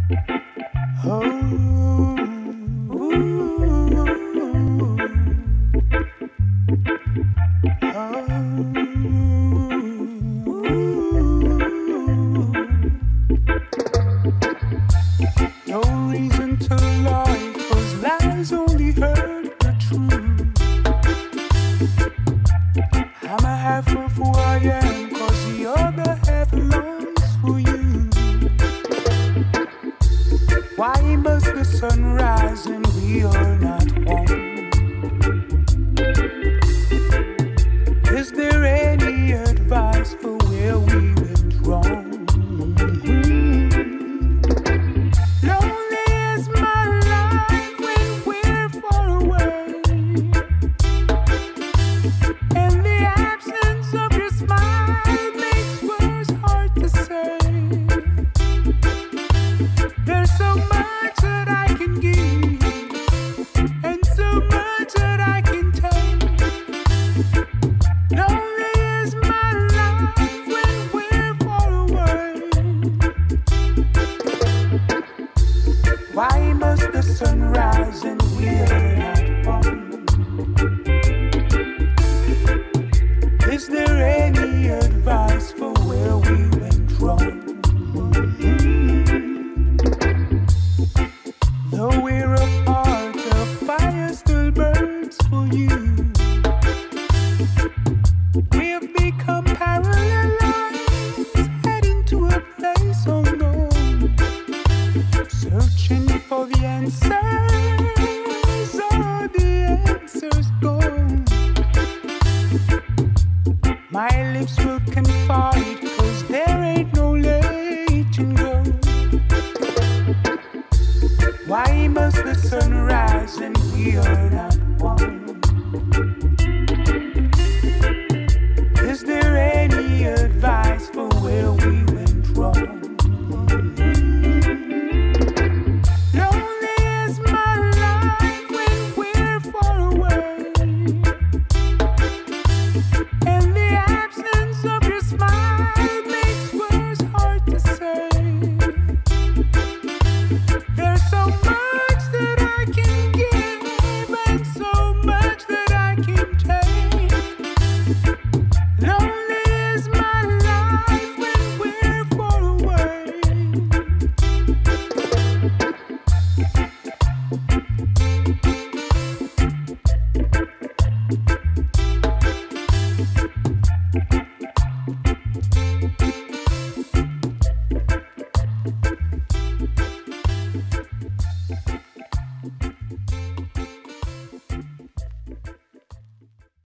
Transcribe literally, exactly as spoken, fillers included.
Oh, ooh, no reason to lie, 'cause lies only hurt the truth. I'm a half of who I am, 'cause the other half longs for you. Why must the sun rise and we are not home? Is there any advice for where we went wrong? Lonely is my life when we're far away, and the absence of your smile makes words hard to say. There's so much that I can give, and so much that I can take. Lonely is my life when we're far away. Why must the sun rise and we're not one? Is there any advice for where we went wrong? Though we're apart, the fire still burns for you. We have become parallel lines, heading to a place unknown, searching for the answers. Are the answers gone? My lips will confide, 'cause there ain't no letting go. Why must the sun rise and we are not